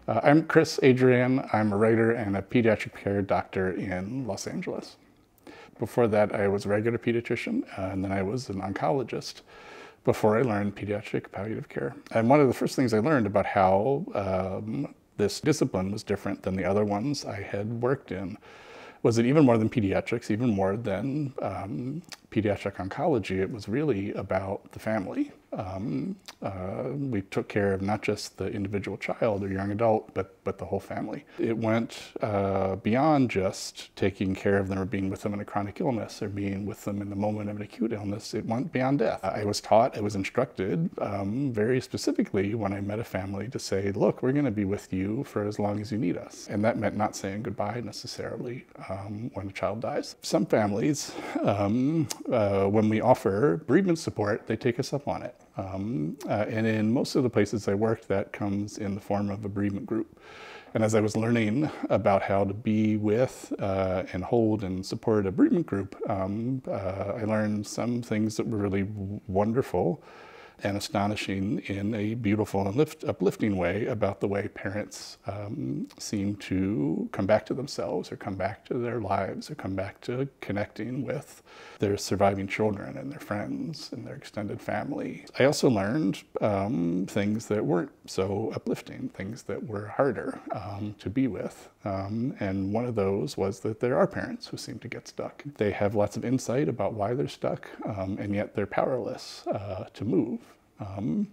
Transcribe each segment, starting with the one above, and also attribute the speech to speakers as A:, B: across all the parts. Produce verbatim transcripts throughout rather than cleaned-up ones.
A: Uh, I'm Chris Adrian. I'm a writer and a pediatric care doctor in Los Angeles. Before that, I was a regular pediatrician, uh, and then I was an oncologist before I learned pediatric palliative care. And one of the first things I learned about how um, this discipline was different than the other ones I had worked in was that even more than pediatrics, even more than um, pediatric oncology, it was really about the family. Um, uh, we took care of not just the individual child or young adult, but, but the whole family. It went uh, beyond just taking care of them or being with them in a chronic illness or being with them in the moment of an acute illness. It went beyond death. I was taught, I was instructed um, very specifically when I met a family to say, look, we're going to be with you for as long as you need us. And that meant not saying goodbye necessarily um, when a child dies. Some families, um, uh, when we offer bereavement support, they take us up on it. Um, uh, and in most of the places I worked, that comes in the form of a bereavement group. And as I was learning about how to be with uh, and hold and support a bereavement group, um, uh, I learned some things that were really wonderful and astonishing in a beautiful and lift, uplifting way about the way parents um, seem to come back to themselves or come back to their lives or come back to connecting with their surviving children and their friends and their extended family. I also learned um, things that weren't so uplifting, things that were harder um, to be with. Um, and one of those was that there are parents who seem to get stuck. They have lots of insight about why they're stuck, um, and yet they're powerless uh, to move. Um,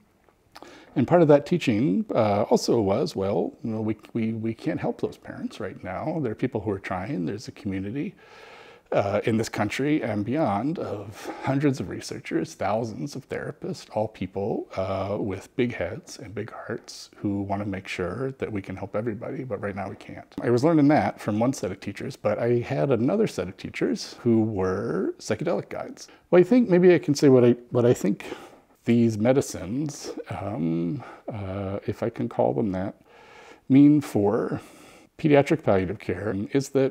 A: and part of that teaching uh, also was, well, you know, we, we, we can't help those parents right now. There are people who are trying. There's a community uh, in this country and beyond of hundreds of researchers, thousands of therapists, all people uh, with big heads and big hearts who want to make sure that we can help everybody, but right now we can't. I was learning that from one set of teachers, but I had another set of teachers who were psychedelic guides. Well, I think maybe I can say what I, what I think these medicines, um, uh, if I can call them that, mean for pediatric palliative care is that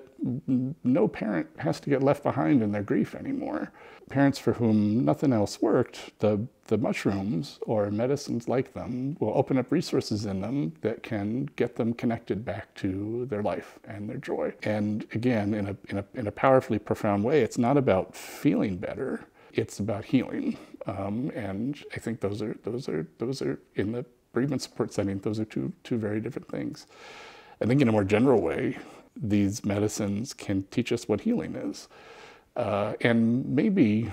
A: no parent has to get left behind in their grief anymore. Parents for whom nothing else worked, the, the mushrooms or medicines like them will open up resources in them that can get them connected back to their life and their joy. And again, in a, in a, in a powerfully profound way, it's not about feeling better. It's about healing, um, and I think those are those are those are in the bereavement support setting. Those are two two very different things. I think in a more general way, these medicines can teach us what healing is, uh, and maybe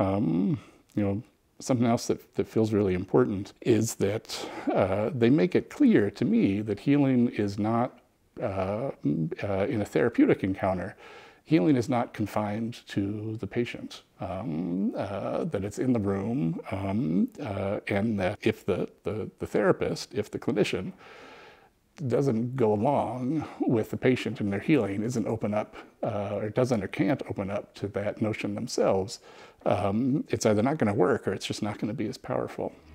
A: um, you know something else that that feels really important is that uh, they make it clear to me that healing is not uh, uh, in a therapeutic encounter. Healing is not confined to the patient, um, uh, that it's in the room, um, uh, and that if the, the, the therapist, if the clinician doesn't go along with the patient in their healing, isn't open up, uh, or doesn't or can't open up to that notion themselves, um, it's either not going to work or it's just not going to be as powerful.